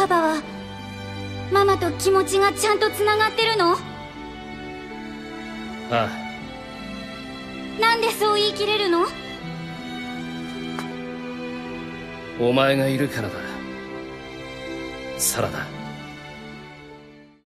パパはママと気持ちがちゃんとつながってるの？ ああ。 なんでそう言い切れるの？ お前がいるからだ、サラダ。